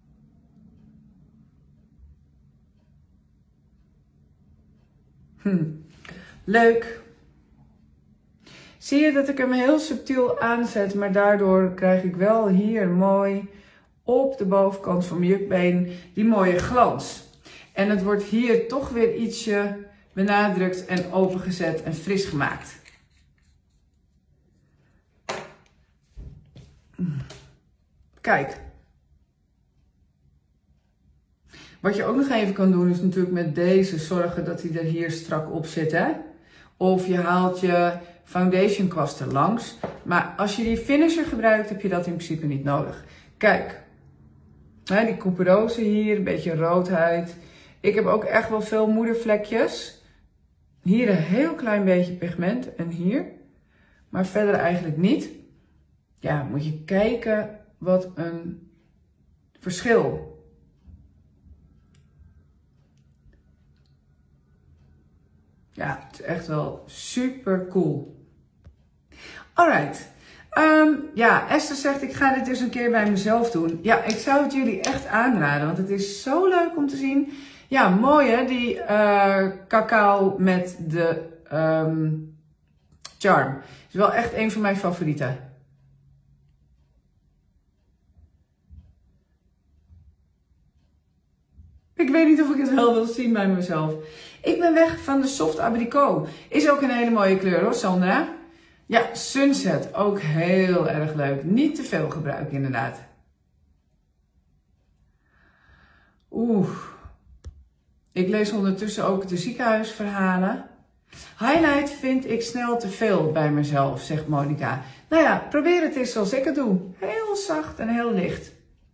Hm. Leuk. Zie je dat ik hem heel subtiel aanzet, maar daardoor krijg ik wel hier mooi op de bovenkant van mijn jukbeen die mooie glans. En het wordt hier toch weer ietsje benadrukt en opengezet en fris gemaakt. Kijk. Wat je ook nog even kan doen is natuurlijk met deze zorgen dat hij er hier strak op zit. Hè? Of je haalt je foundation kwast er langs. Maar als je die finisher gebruikt heb je dat in principe niet nodig. Kijk. Hè, die couperose hier, een beetje roodheid. Ik heb ook echt wel veel moedervlekjes. Hier een heel klein beetje pigment en hier. Maar verder eigenlijk niet. Ja, moet je kijken wat een verschil. Ja, het is echt wel super cool. Alright. Um, ja, Esther zegt ik ga dit dus een keer bij mezelf doen. Ja, ik zou het jullie echt aanraden, want het is zo leuk om te zien. Ja, mooi hè, die uh, cacao met de um, charm. Is wel echt een van mijn favorieten. Ik weet niet of ik het wel wil zien bij mezelf. Ik ben weg van de soft abricot. Is ook een hele mooie kleur hoor, Sandra. Ja, sunset. Ook heel erg leuk. Niet te veel gebruiken inderdaad. Oeh. Ik lees ondertussen ook de ziekenhuisverhalen. Highlight vind ik snel te veel bij mezelf, zegt Monica. Nou ja, probeer het eens zoals ik het doe. Heel zacht en heel licht.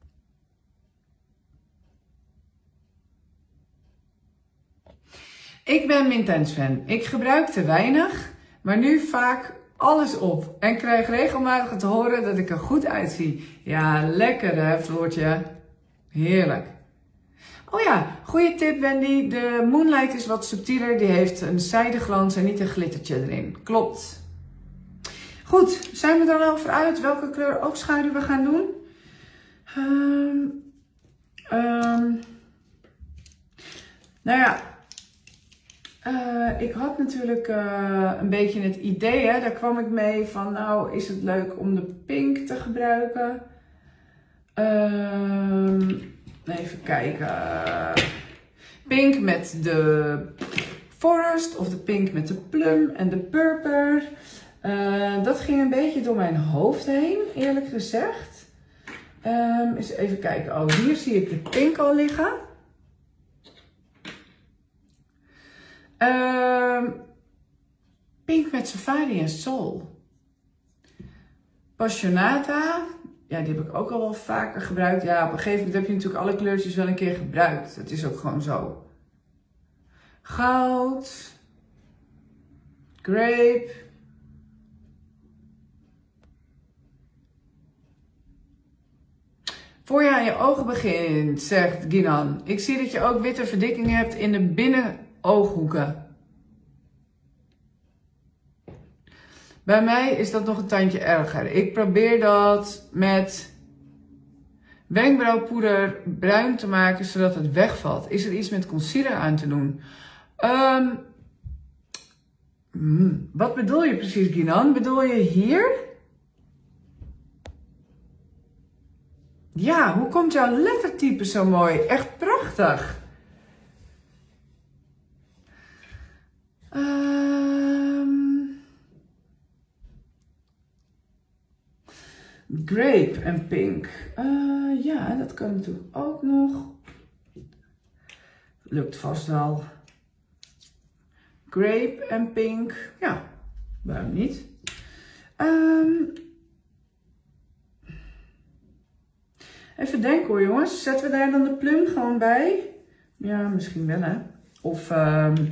Ik ben Mintens fan. Ik gebruik te weinig, maar nu vaak alles op. En krijg regelmatig te horen dat ik er goed uitzie. Ja, lekker hè, Floortje. Heerlijk. Oh ja, goede tip Wendy. De Moonlight is wat subtieler. Die heeft een zijdeglans en niet een glittertje erin. Klopt. Goed, zijn we er dan over uit welke kleur oogschaduw we gaan doen? Um, um, nou ja. Uh, ik had natuurlijk uh, een beetje het idee, hè, daar kwam ik mee van nou is het leuk om de pink te gebruiken. Uh, even kijken. Pink met de forest of de pink met de plum en de purper. Uh, dat ging een beetje door mijn hoofd heen, eerlijk gezegd. Um, eens even kijken. Oh, hier zie ik de pink al liggen. Uh, pink met Safari en Soul. Passionata. Ja, die heb ik ook al wel vaker gebruikt. Ja, op een gegeven moment heb je natuurlijk alle kleurtjes wel een keer gebruikt. Het is ook gewoon zo. Goud. Grape. Voor je aan je ogen begint, zegt Ginan. Ik zie dat je ook witte verdikking hebt in de binnenooghoeken. Bij mij is dat nog een tandje erger. Ik probeer dat met wenkbrauwpoeder bruin te maken, zodat het wegvalt. Is er iets met concealer aan te doen? Um, hmm, wat bedoel je precies, Ginan? Bedoel je hier? Ja, hoe komt jouw lettertype zo mooi? Echt prachtig. Um, grape en pink. Uh, ja, dat kan natuurlijk ook nog. Lukt vast wel. Grape en pink. Ja, waarom niet? Um, Even denken hoor jongens, zetten we daar dan de plum gewoon bij? Ja, misschien wel hè. Of um,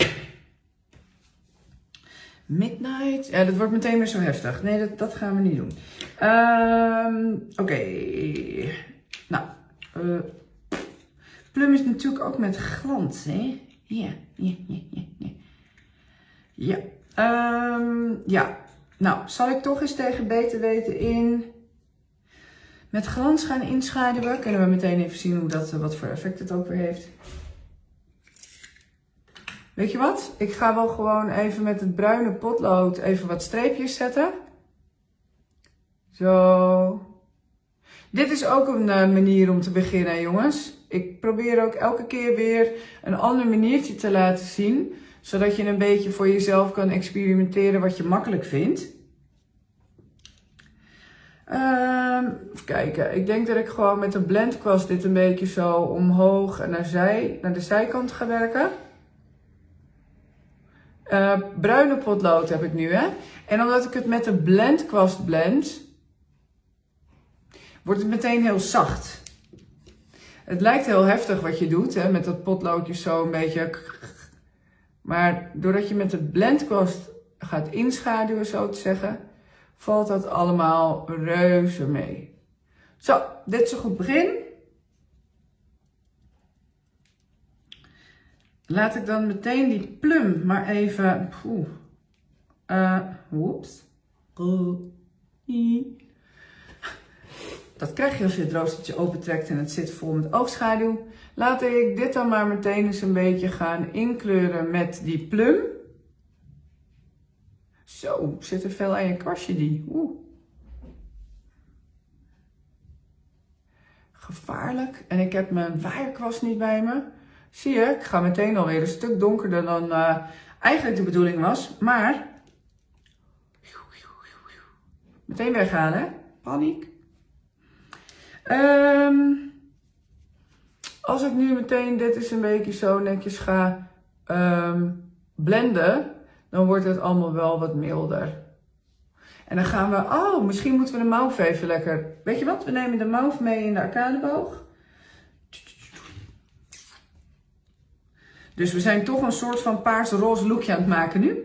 Midnight. Ja, dat wordt meteen weer zo heftig. Nee, dat, dat gaan we niet doen. Um, Oké. Okay. Nou. Uh, plum is natuurlijk ook met glans hè. Ja, ja, ja, ja. Ja. Ja. Um, ja. Nou, zal ik toch eens tegen beter weten in... Met glans gaan inschaduwen. Kunnen we meteen even zien hoe dat, wat voor effect het ook weer heeft. Weet je wat? Ik ga wel gewoon even met het bruine potlood even wat streepjes zetten. Zo. Dit is ook een uh, manier om te beginnen, jongens. Ik probeer ook elke keer weer een ander maniertje te laten zien. Zodat je een beetje voor jezelf kan experimenteren wat je makkelijk vindt. Uh, even kijken. Ik denk dat ik gewoon met een blendkwast dit een beetje zo omhoog en naar, zij, naar de zijkant ga werken. Uh, bruine potlood heb ik nu, hè. En omdat ik het met de blendkwast blend, wordt het meteen heel zacht. Het lijkt heel heftig wat je doet, hè, met dat potloodje zo een beetje. Maar doordat je met de blendkwast gaat inschaduwen, zo te zeggen, valt dat allemaal reuze mee. Zo, dit is een goed begin. Laat ik dan meteen die plum maar even. Poeh, uh, woeps. Dat krijg je als je het roostertje opentrekt en het zit vol met oogschaduw. Laat ik dit dan maar meteen eens een beetje gaan inkleuren met die plum. Zo, zit er veel aan je kwastje die. Oeh. Gevaarlijk. En ik heb mijn waaierkwast niet bij me. Zie je, ik ga meteen alweer een stuk donkerder dan uh, eigenlijk de bedoeling was. Maar meteen weghalen, hè? Paniek. Um, als ik nu meteen dit eens een beetje zo netjes ga um, blenden, dan wordt het allemaal wel wat milder. En dan gaan we, oh, misschien moeten we de mauve even lekker, weet je wat, we nemen de mauve mee in de arcadeboog. Dus we zijn toch een soort van paars-roze lookje aan het maken nu.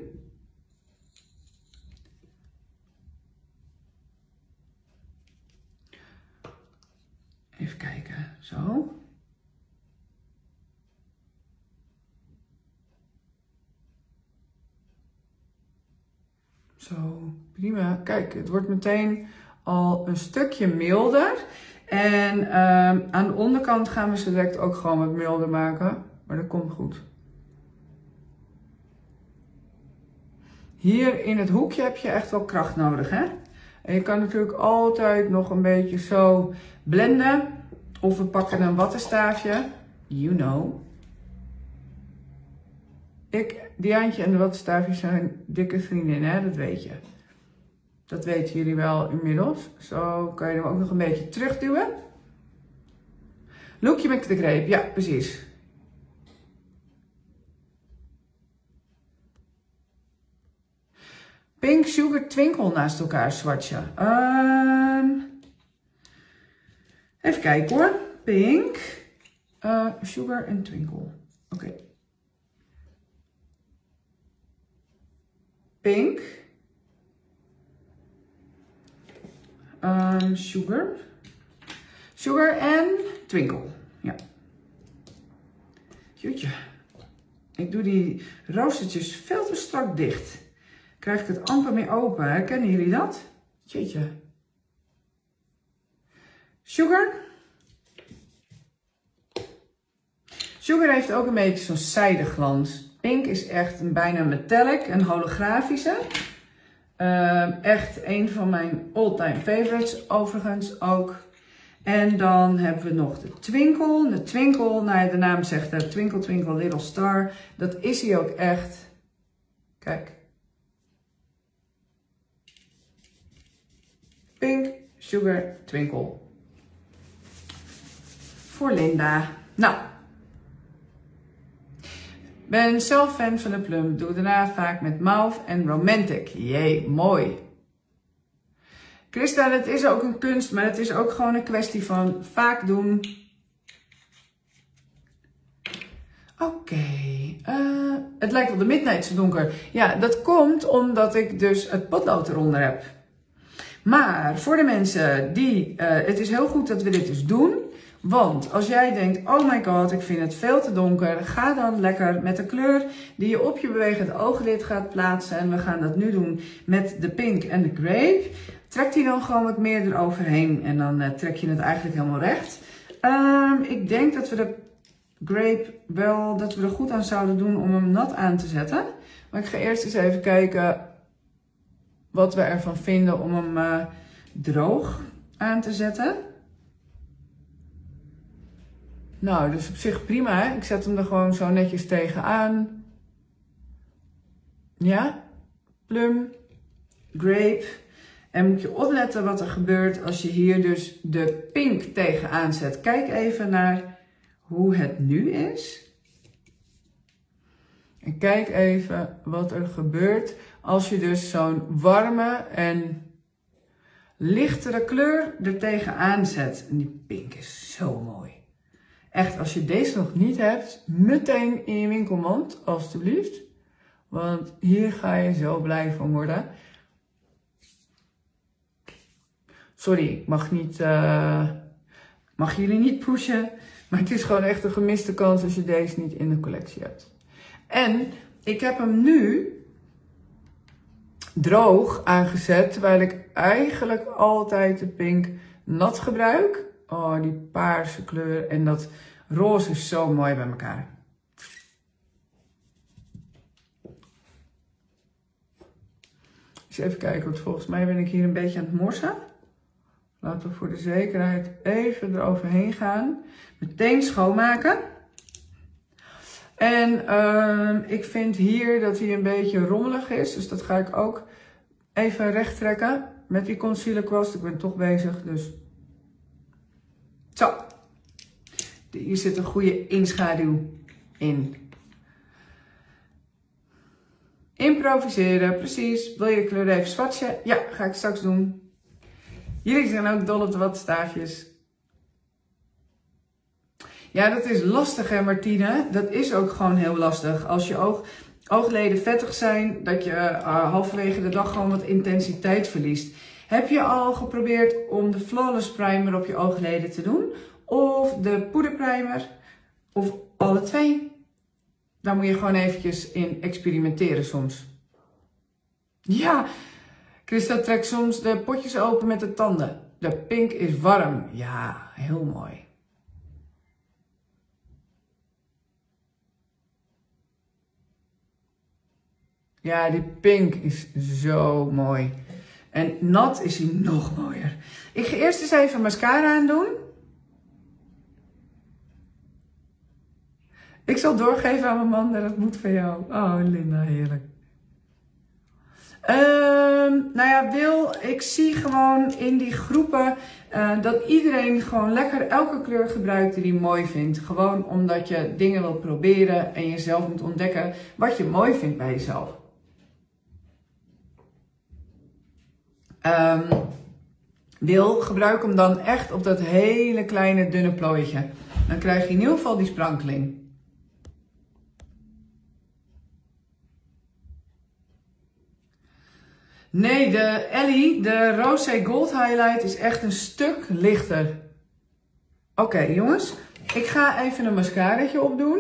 Even kijken, zo. Zo, prima. Kijk, het wordt meteen al een stukje milder. En uh, aan de onderkant gaan we ze direct ook gewoon wat milder maken. Maar dat komt goed. Hier in het hoekje heb je echt wel kracht nodig, hè? En je kan natuurlijk altijd nog een beetje zo blenden. Of we pakken een wattenstaafje. You know. Ik, Diaantje en de wattenstaafjes zijn dikke vriendinnen, hè? Dat weet je. Dat weten jullie wel inmiddels. Zo kan je hem ook nog een beetje terugduwen. Lookje met de greep, ja precies. Pink, Sugar, Twinkle naast elkaar swatchen. Um, even kijken hoor. Pink, uh, Sugar en Twinkle. Oké. Okay. Pink. Um, sugar. Sugar en Twinkle. Ja. Jutje. Ik doe die roostertjes veel te strak dicht. Krijg ik het amper meer open. Herkennen jullie dat? Jeetje. Sugar. Sugar heeft ook een beetje zo'n zijdeglans. Pink is echt een bijna metallic, een holografische. Uh, echt een van mijn all-time favorites overigens ook. En dan hebben we nog de Twinkle. De Twinkle, nou de naam zegt het, Twinkle Twinkle Little Star. Dat is hij ook echt. Kijk. Pink, Sugar, Twinkle. Voor Linda. Nou. Ben zelf fan van de plum. Doe daarna vaak met mauve en romantic. Jee, mooi. Christa, het is ook een kunst, maar het is ook gewoon een kwestie van vaak doen. Oké. Okay. Uh, het lijkt wel de midnight zo donker. Ja, dat komt omdat ik dus het potlood eronder heb. Maar voor de mensen die... Uh, het is heel goed dat we dit dus doen. Want als jij denkt, oh my god, ik vind het veel te donker. Ga dan lekker met de kleur die je op je bewegend ooglid gaat plaatsen. En we gaan dat nu doen met de pink en de grape. Trek die dan gewoon wat meer eroverheen. En dan uh, trek je het eigenlijk helemaal recht. Um, ik denk dat we de Grape wel dat we er goed aan zouden doen om hem nat aan te zetten. Maar ik ga eerst eens even kijken wat we ervan vinden om hem uh, droog aan te zetten. Nou, dus op zich prima, hè? Ik zet hem er gewoon zo netjes tegenaan. Ja, plum, grape. En moet je opletten wat er gebeurt als je hier dus de pink tegenaan zet. Kijk even naar hoe het nu is. En kijk even wat er gebeurt als je dus zo'n warme en lichtere kleur er tegenaan zet. En die pink is zo mooi. Echt, als je deze nog niet hebt, meteen in je winkelmand, alstublieft. Want hier ga je zo blij van worden. Sorry, ik mag, niet, uh, mag jullie niet pushen. Maar het is gewoon echt een gemiste kans als je deze niet in de collectie hebt. En ik heb hem nu droog aangezet. Terwijl ik eigenlijk altijd de pink nat gebruik. Oh, die paarse kleur en dat roze is zo mooi bij elkaar. Dus even kijken, want volgens mij ben ik hier een beetje aan het morsen. Laten we voor de zekerheid even eroverheen gaan. Meteen schoonmaken. En uh, ik vind hier dat hij een beetje rommelig is. Dus dat ga ik ook even recht trekken met die concealer kwast. Ik ben toch bezig, dus... Zo. Hier zit een goede inschaduw in. Improviseren, precies. Wil je de kleur even swatchen? Ja, ga ik straks doen. Jullie zijn ook dol op de wattenstaafjes. Ja, dat is lastig hè Martine. Dat is ook gewoon heel lastig. Als je oog, oogleden vettig zijn, dat je uh, halverwege de dag gewoon wat intensiteit verliest. Heb je al geprobeerd om de Flawless Primer op je oogleden te doen? Of de poederprimer? Of alle twee? Daar moet je gewoon eventjes in experimenteren soms. Ja, Christa trekt soms de potjes open met de tanden. De pink is warm. Ja, heel mooi. Ja, die pink is zo mooi. En nat is hij nog mooier. Ik ga eerst eens even mascara aan doen. Ik zal doorgeven aan mijn man dat het moet van jou. Oh, Linda, heerlijk. Um, nou ja, Wil, ik zie gewoon in die groepen uh, dat iedereen gewoon lekker elke kleur gebruikt die hij mooi vindt. Gewoon omdat je dingen wil proberen en jezelf moet ontdekken wat je mooi vindt bij jezelf. Um, Wil, gebruik hem dan echt op dat hele kleine dunne plooitje. Dan krijg je in ieder geval die sprankeling. Nee, de Ellie, de Rosé Gold Highlight is echt een stuk lichter. Oké okay, jongens, ik ga even een mascaraatje opdoen.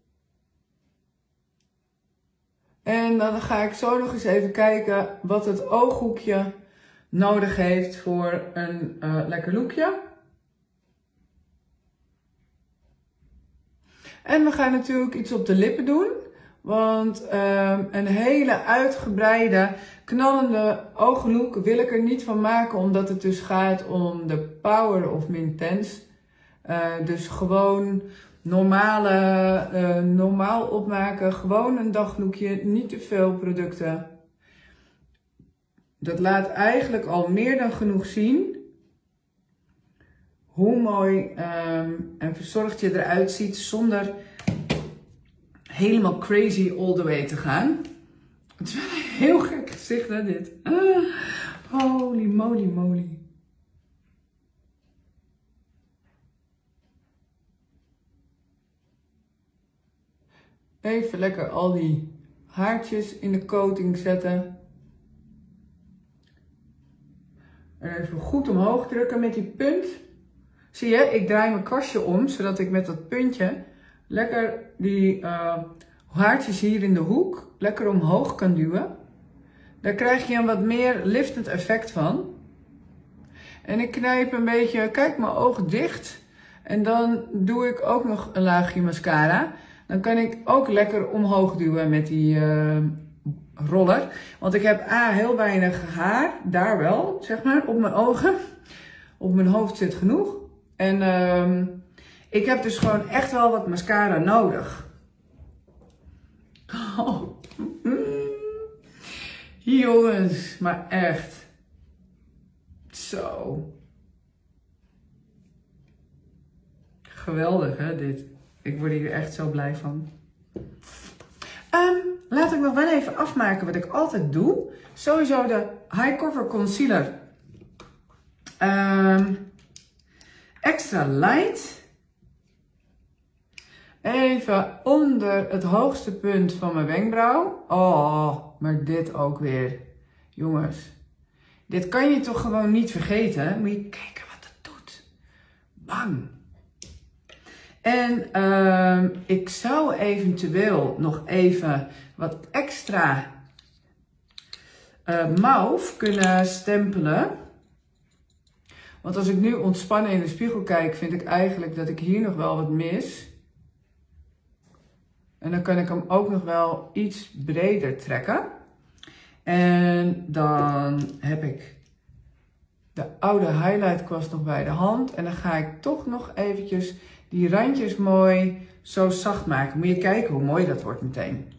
En dan ga ik zo nog eens even kijken wat het ooghoekje nodig heeft voor een uh, lekker lookje. En we gaan natuurlijk iets op de lippen doen. Want uh, een hele uitgebreide, knallende ooglook wil ik er niet van maken. Omdat het dus gaat om de Power of Mintense. Uh, dus gewoon normale, uh, normaal opmaken. Gewoon een daglookje, niet te veel producten. Dat laat eigenlijk al meer dan genoeg zien hoe mooi um, en verzorgd je eruit ziet zonder helemaal crazy all the way te gaan. Het is wel een heel gek gezicht hè dit. Ah, holy moly moly. Even lekker al die haartjes in de coating zetten. En even goed omhoog drukken met die punt. Zie je, ik draai mijn kwastje om, zodat ik met dat puntje lekker die uh, haartjes hier in de hoek lekker omhoog kan duwen. Daar krijg je een wat meer liftend effect van. En ik knijp een beetje, kijk mijn oog dicht. En dan doe ik ook nog een laagje mascara. Dan kan ik ook lekker omhoog duwen met die uh, roller. Want ik heb A, heel weinig haar. Daar wel, zeg maar, op mijn ogen. Op mijn hoofd zit genoeg. En uh, ik heb dus gewoon echt wel wat mascara nodig. Oh. Jongens, maar echt. Zo. Geweldig, hè, dit. Ik word hier echt zo blij van. Um, laat ik nog wel even afmaken wat ik altijd doe. Sowieso de High Cover Concealer. Um, extra light. Even onder het hoogste punt van mijn wenkbrauw. Oh, maar dit ook weer. Jongens. Dit kan je toch gewoon niet vergeten. Moet je kijken wat het doet. Bang. En uh, ik zou eventueel nog even wat extra uh, mauve kunnen stempelen. Want als ik nu ontspannen in de spiegel kijk, vind ik eigenlijk dat ik hier nog wel wat mis. En dan kan ik hem ook nog wel iets breder trekken. En dan heb ik de oude highlight kwast nog bij de hand. En dan ga ik toch nog eventjes die randjes mooi zo zacht maken. Moet je kijken hoe mooi dat wordt meteen.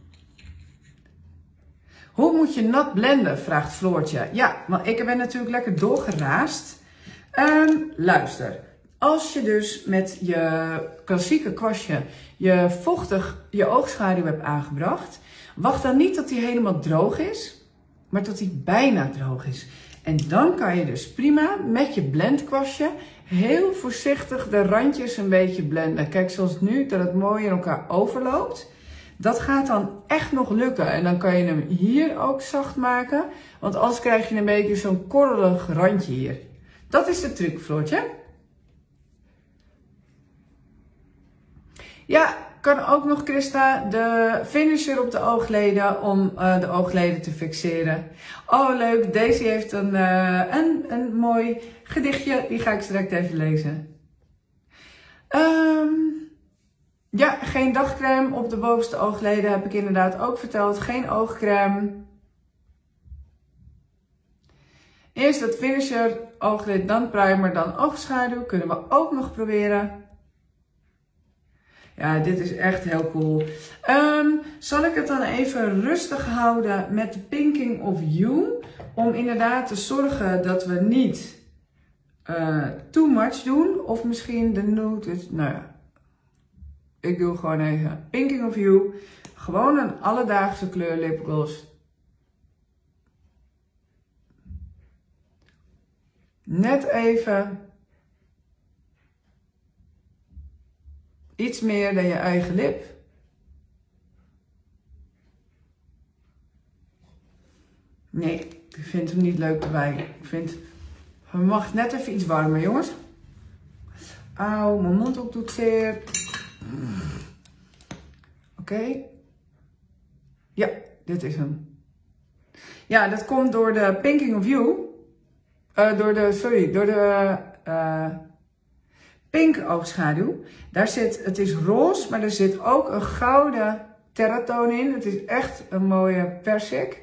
Hoe moet je nat blenden? Vraagt Floortje. Ja, want ik ben natuurlijk lekker doorgeraast. Um, luister. Als je dus met je klassieke kwastje je vochtig je oogschaduw hebt aangebracht. Wacht dan niet tot die helemaal droog is. Maar tot die bijna droog is. En dan kan je dus prima met je blendkwastje heel voorzichtig de randjes een beetje blenden. Kijk, zoals nu, dat het mooi in elkaar overloopt. Dat gaat dan echt nog lukken. En dan kan je hem hier ook zacht maken. Want anders krijg je een beetje zo'n korrelig randje hier. Dat is de truc, Floortje. Ja, kan ook nog, Christa, de finisher op de oogleden om uh, de oogleden te fixeren. Oh, leuk. Daisy heeft een, uh, een, een mooi gedichtje. Die ga ik straks even lezen. Um, ja, geen dagcrème op de bovenste oogleden heb ik inderdaad ook verteld. Geen oogcrème. Eerst dat finisher, ooglid, dan primer, dan oogschaduw. Kunnen we ook nog proberen. Ja, dit is echt heel cool. Um, zal ik het dan even rustig houden met de Pinking of You? Om inderdaad te zorgen dat we niet uh, too much doen. Of misschien de nude. Nou ja, ik doe gewoon even Pinking of You. Gewoon een alledaagse kleur lipgloss. Net even iets meer dan je eigen lip. Nee, ik vind hem niet leuk erbij. Ik vind, hij mag net even iets warmer, jongens. Auw, mijn mondhoek doet zeer. Oké. Okay. Ja, dit is hem. Ja, dat komt door de Pinking of You. Uh, door de, sorry, door de uh, pink oogschaduw. Daar zit, het is roze, maar er zit ook een gouden terratoon in. Het is echt een mooie persik.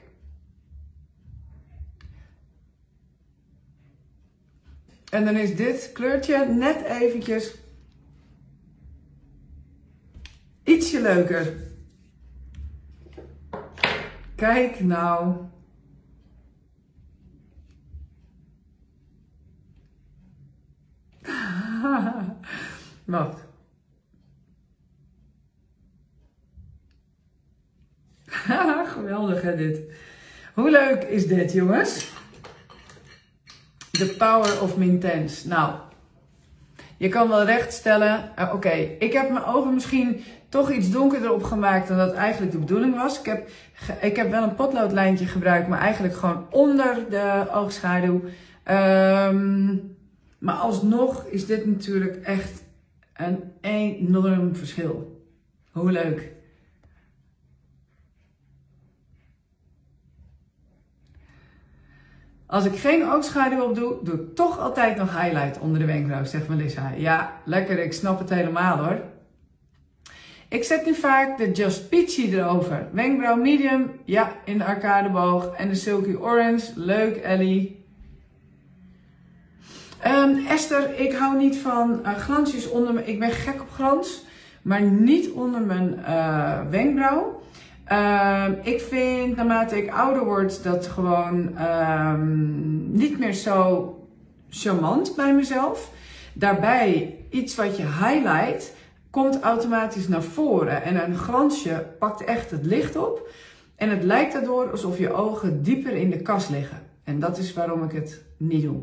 En dan is dit kleurtje net eventjes ietsje leuker. Kijk nou. Wacht. Geweldig, hè, dit. Hoe leuk is dit, jongens? The power of Mintens. Nou, je kan wel rechtstellen. Uh, Oké, okay. Ik heb mijn ogen misschien toch iets donkerder opgemaakt dan dat eigenlijk de bedoeling was. Ik heb, ik heb wel een potloodlijntje gebruikt, maar eigenlijk gewoon onder de oogschaduw. Um, maar alsnog is dit natuurlijk echt een enorm verschil. Hoe leuk. Als ik geen oogschaduw op doe, doe ik toch altijd nog highlight onder de wenkbrauw, zegt Melissa. Ja, lekker, ik snap het helemaal hoor. Ik zet nu vaak de Just Peachy erover. Wenkbrauw medium, ja, in de arcadeboog. En de Silky Orange, leuk Ellie. Um, Esther, ik hou niet van uh, glansjes onder mijn... Ik ben gek op glans, maar niet onder mijn uh, wenkbrauw. Um, ik vind, naarmate ik ouder word, dat gewoon um, niet meer zo charmant bij mezelf. Daarbij, iets wat je highlight, komt automatisch naar voren. En een glansje pakt echt het licht op. En het lijkt daardoor alsof je ogen dieper in de kas liggen. En dat is waarom ik het niet doe.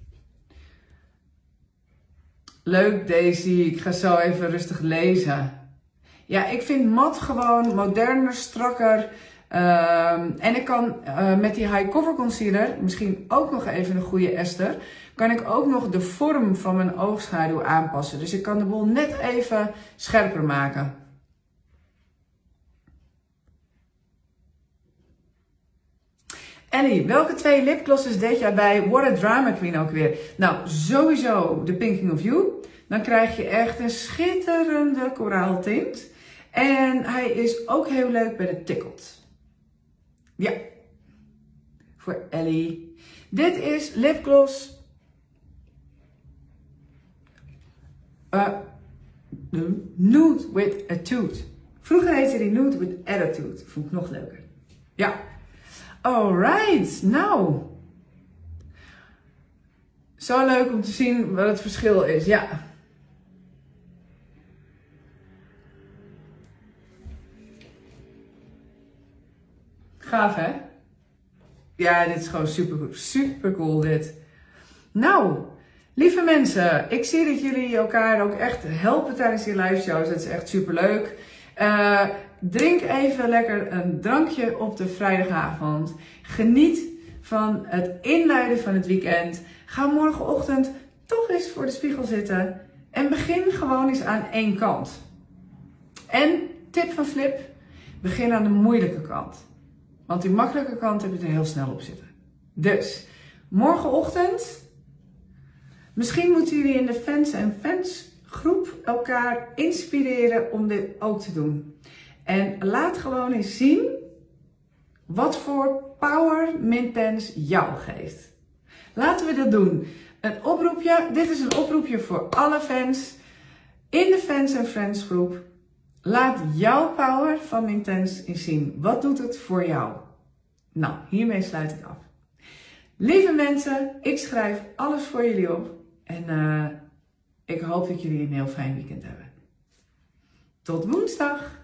Leuk Daisy, ik ga zo even rustig lezen. Ja, ik vind mat gewoon moderner, strakker. Um, en ik kan uh, met die high cover concealer, misschien ook nog even een goede Esther, kan ik ook nog de vorm van mijn oogschaduw aanpassen. Dus ik kan de boel net even scherper maken. Ellie, welke twee lipglosses deed jij bij What a Drama Queen ook weer? Nou, sowieso de Pinking of You. Dan krijg je echt een schitterende koraaltint. En hij is ook heel leuk bij de Tickled. Ja, voor Ellie. Dit is lipgloss uh, Nude with Attitude. Vroeger heette die Nude with Attitude. Vond ik nog leuker. Ja. Alright, nou. Zo leuk om te zien wat het verschil is, ja. Gaaf, hè? Ja, dit is gewoon super, super cool dit. Nou, lieve mensen, ik zie dat jullie elkaar ook echt helpen tijdens die live shows. Dat is echt super leuk. Uh, drink even lekker een drankje op de vrijdagavond. Geniet van het inluiden van het weekend. Ga morgenochtend toch eens voor de spiegel zitten. En begin gewoon eens aan één kant. En tip van Flip, begin aan de moeilijke kant. Want die makkelijke kant heb je er heel snel op zitten. Dus, morgenochtend, misschien moeten jullie in de Fans en Fans groep elkaar inspireren om dit ook te doen. En laat gewoon eens zien wat voor power Mintens jou geeft. Laten we dat doen. Een oproepje, dit is een oproepje voor alle fans in de Fans en Friends groep. Laat jouw power van Mintens eens zien. Wat doet het voor jou? Nou, hiermee sluit ik af. Lieve mensen, ik schrijf alles voor jullie op. En uh, ik hoop dat jullie een heel fijn weekend hebben. Tot woensdag!